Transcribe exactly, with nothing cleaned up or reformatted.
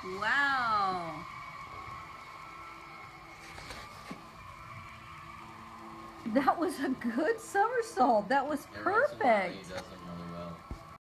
Wow. That was a good somersault. That was Every once in a while, he perfect. does them really